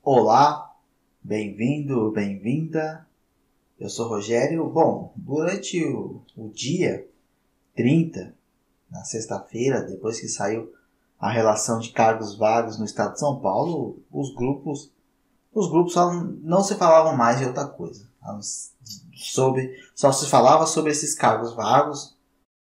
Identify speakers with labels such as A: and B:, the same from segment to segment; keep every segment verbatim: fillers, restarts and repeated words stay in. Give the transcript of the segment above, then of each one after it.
A: Olá, bem-vindo, bem-vinda. Eu sou Rogério. Bom, durante o, o dia trinta, na sexta-feira, depois que saiu a relação de cargos vagos no estado de São Paulo, os grupos, os grupos só não se falavam mais de outra coisa. Sobre, só se falava sobre esses cargos vagos,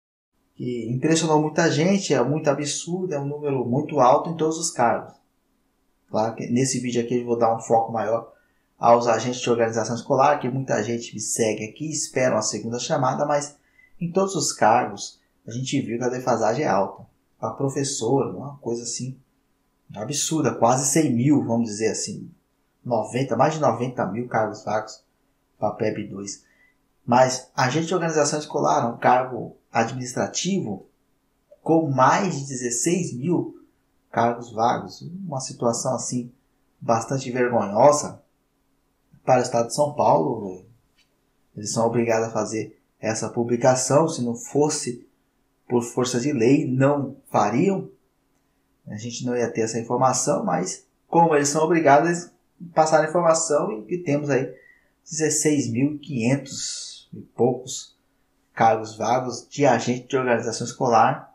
A: que impressionou muita gente, é muito absurdo, é um número muito alto em todos os cargos. Claro que nesse vídeo aqui eu vou dar um foco maior aos agentes de organização escolar, que muita gente me segue aqui, esperam a segunda chamada, mas em todos os cargos a gente viu que a defasagem é alta. Para professor, uma coisa assim absurda, quase cem mil, vamos dizer assim, noventa, mais de noventa mil cargos vagos para P E B dois. Mas agente de organização escolar, um cargo administrativo, com mais de dezesseis mil cargos vagos, uma situação assim bastante vergonhosa para o estado de São Paulo. Eles são obrigados a fazer essa publicação, se não fosse por força de lei não fariam, a gente não ia ter essa informação, mas como eles são obrigados, eles passaram a informação e temos aí dezesseis mil e quinhentos e poucos cargos vagos de agente de organização escolar.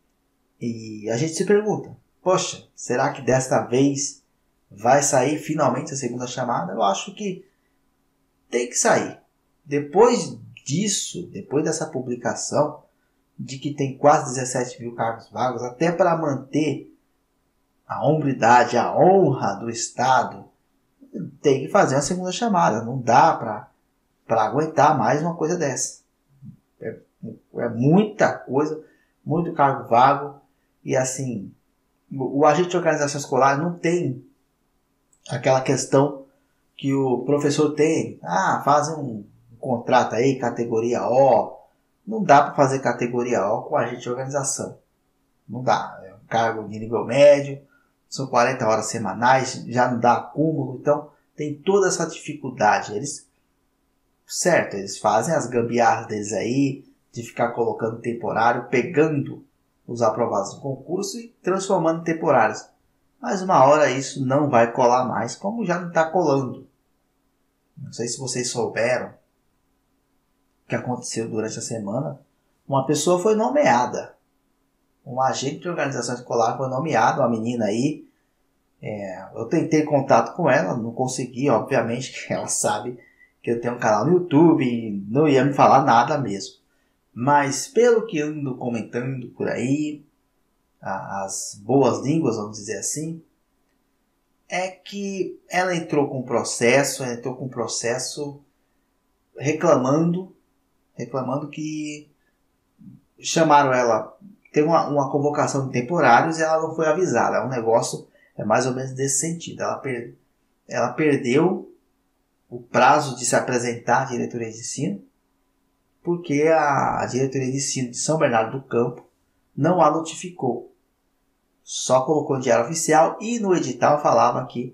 A: E a gente se pergunta, poxa, será que desta vez vai sair finalmente a segunda chamada? Eu acho que tem que sair. Depois disso, depois dessa publicação, de que tem quase dezessete mil cargos vagos, até para manter a hombridade, a honra do Estado, tem que fazer uma segunda chamada. Não dá para aguentar mais uma coisa dessa. É, é muita coisa, muito cargo vago. E assim, o, o agente de organização escolar não tem aquela questão que o professor tem. Ah, faz um, um contrato aí, categoria O. Não dá para fazer categoria O com agente de organização. Não dá. É um cargo de nível médio, são quarenta horas semanais, já não dá acúmulo. Então, tem toda essa dificuldade. Eles, certo, eles fazem as gambiarras deles aí, de ficar colocando temporário, pegando os aprovados no concurso e transformando em temporários. Mas uma hora isso não vai colar mais, como já não está colando. Não sei se vocês souberam o que aconteceu durante a semana. Uma pessoa foi nomeada. Um agente de organização escolar foi nomeado, uma menina aí. É, eu tentei contato com ela, não consegui, obviamente, que ela sabe que eu tenho um canal no YouTube e não ia me falar nada mesmo. Mas pelo que ando comentando por aí, as boas línguas, vamos dizer assim, é que ela entrou com um processo, ela entrou com um processo reclamando, reclamando que chamaram ela, teve uma, uma convocação de temporários e ela não foi avisada. É um negócio, é mais ou menos desse sentido. Ela, per, ela perdeu o prazo de se apresentar à diretoria de ensino, porque a, a diretoria de ensino de São Bernardo do Campo não a notificou. Só colocou no diário oficial e no edital falava que,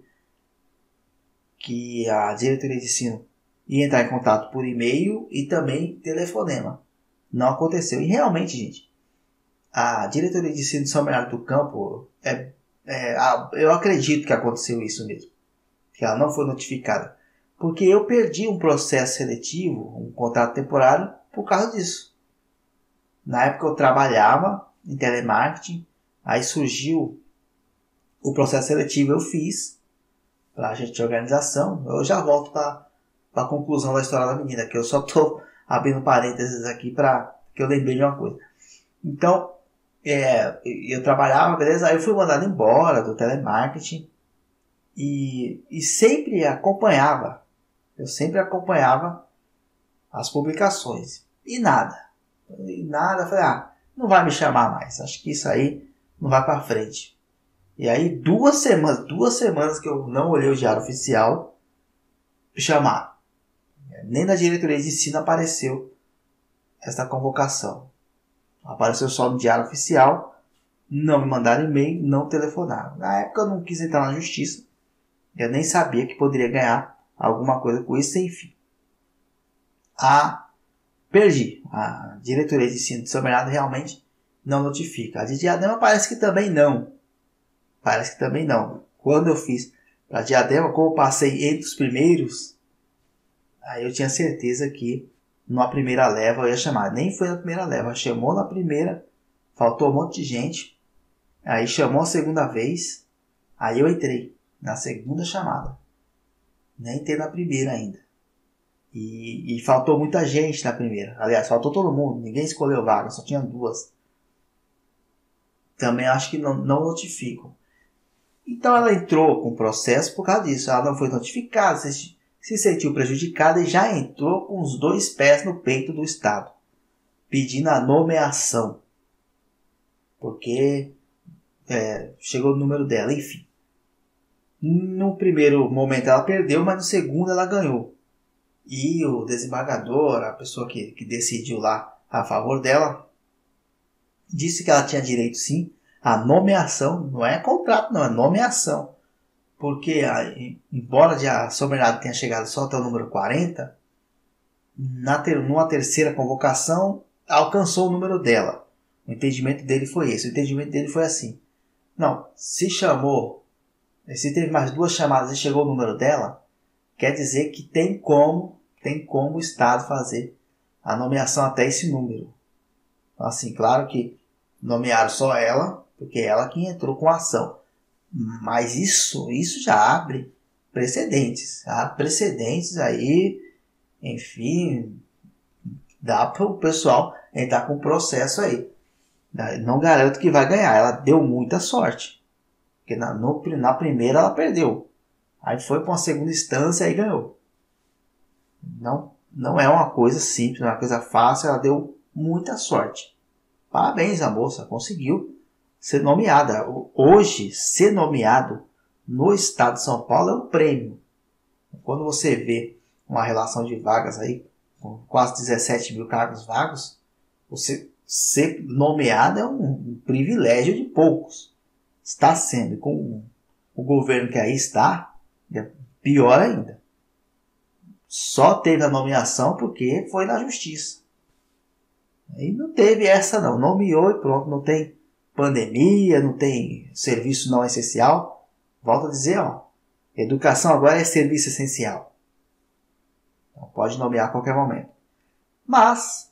A: que a diretoria de ensino ia entrar em contato por e-mail e também telefonema. Não aconteceu. E realmente, gente, a diretoria de ensino de São Bernardo do Campo, é, é, eu acredito que aconteceu isso mesmo. Que ela não foi notificada. Porque eu perdi um processo seletivo, um contrato temporário, por causa disso. Na época eu trabalhava em telemarketing, aí surgiu o processo seletivo, eu fiz para agente de organização. Eu já volto para a conclusão da história da menina, que eu só estou abrindo parênteses aqui para que eu lembrei de uma coisa. Então, é, eu trabalhava, beleza? Aí eu fui mandado embora do telemarketing e, e sempre acompanhava, eu sempre acompanhava as publicações. E nada. E nada, falei, ah, não vai me chamar mais. Acho que isso aí não vai para frente. E aí, duas semanas, duas semanas que eu não olhei o diário oficial, chamaram. Nem na diretoria de ensino apareceu essa convocação. Apareceu só no diário oficial, não me mandaram e-mail, não telefonaram. Na época eu não quis entrar na justiça, eu nem sabia que poderia ganhar alguma coisa com isso, sem fim. A, perdi. A diretoria de ensino de São Bernardo realmente não notifica. A de Diadema parece que também não. Parece que também não. Quando eu fiz para Diadema, como eu passei entre os primeiros, aí eu tinha certeza que na primeira leva eu ia chamar. Nem foi na primeira leva, chamou na primeira, faltou um monte de gente, aí chamou a segunda vez, aí eu entrei na segunda chamada. Nem entrei na primeira ainda. E, e faltou muita gente na primeira. Aliás, faltou todo mundo, ninguém escolheu vaga, só tinha duas. Também acho que não, não notificam. Então ela entrou com o processo por causa disso. Ela não foi notificada, se, se sentiu prejudicada e já entrou com os dois pés no peito do Estado, pedindo a nomeação. Porque é, chegou o número dela, enfim. No primeiro momento ela perdeu, mas no segundo ela ganhou. E o desembargador, a pessoa que, que decidiu lá a favor dela, disse que ela tinha direito sim à nomeação, não é contrato não, é nomeação. Porque a, embora a Sobrenado tenha chegado só até o número quarenta, na ter, numa terceira convocação alcançou o número dela. O entendimento dele foi esse, o entendimento dele foi assim. Não, se chamou, se teve mais duas chamadas e chegou o número dela, quer dizer que tem como, tem como o Estado fazer a nomeação até esse número. Então, assim, claro que nomearam só ela, porque é ela que entrou com a ação. Mas isso, isso já abre precedentes. Abre precedentes aí, enfim, dá para o pessoal entrar com o processo aí. Não garanto que vai ganhar, ela deu muita sorte. Porque na, no, na primeira ela perdeu. Aí foi para uma segunda instância e ganhou. Não, não é uma coisa simples, não é uma coisa fácil, ela deu muita sorte. Parabéns a moça, conseguiu ser nomeada. Hoje, ser nomeado no estado de São Paulo é um prêmio. Quando você vê uma relação de vagas aí, com quase dezessete mil cargos vagos, você ser nomeado é um, um privilégio de poucos. Está sendo, com o governo que aí está, é pior ainda. Só teve a nomeação porque foi na justiça. Aí não teve essa não. Nomeou e pronto. Não tem pandemia, não tem serviço não essencial. Volto a dizer, ó. Educação agora é serviço essencial. Então pode nomear a qualquer momento. Mas,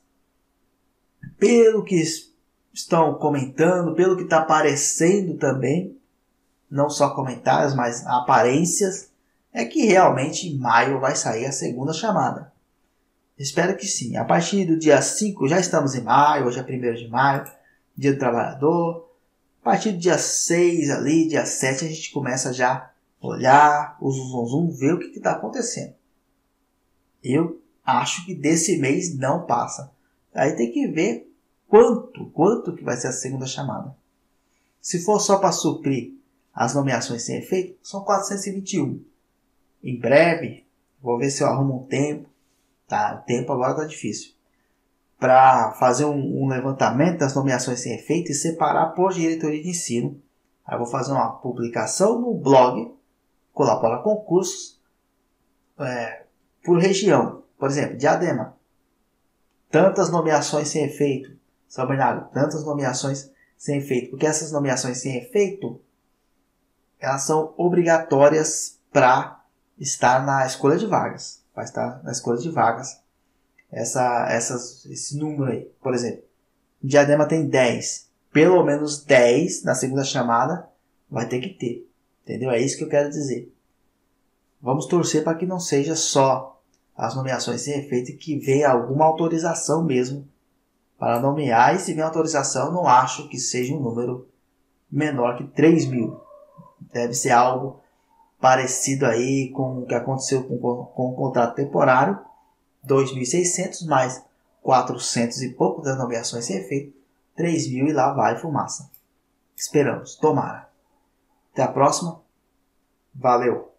A: pelo que estão comentando, pelo que está aparecendo também, não só comentários, mas aparências, é que realmente em maio vai sair a segunda chamada. Espero que sim. A partir do dia cinco, já estamos em maio, hoje é primeiro de maio, dia do trabalhador. A partir do dia seis ali, dia sete, a gente começa já a olhar o zum, zum, ver o que está acontecendo. Eu acho que desse mês não passa. Aí tem que ver quanto, quanto que vai ser a segunda chamada. Se for só para suprir as nomeações sem efeito, são quatrocentos e vinte e um. Em breve, vou ver se eu arrumo um tempo. Tá, o tempo agora tá difícil. Para fazer um, um levantamento das nomeações sem efeito e separar por diretoria de ensino. Aí eu vou fazer uma publicação no blog, Colabora Concursos, é, por região. Por exemplo, Diadema. Tantas nomeações sem efeito. São Bernardo, tantas nomeações sem efeito. Porque essas nomeações sem efeito, elas são obrigatórias para estar na escolha de vagas. Vai estar na escolha de vagas. Essa, essas, esse número aí. Por exemplo, o Diadema tem dez. Pelo menos dez na segunda chamada vai ter que ter. Entendeu? É isso que eu quero dizer. Vamos torcer para que não seja só as nomeações sem efeito e que venha alguma autorização mesmo para nomear. E se vier autorização, não acho que seja um número menor que três mil. Deve ser algo parecido aí com o que aconteceu com, com o contrato temporário, dois mil e seiscentos mais quatrocentos e pouco das nomeações sem efeito, três mil e lá vai fumaça. Esperamos, tomara. Até a próxima. Valeu!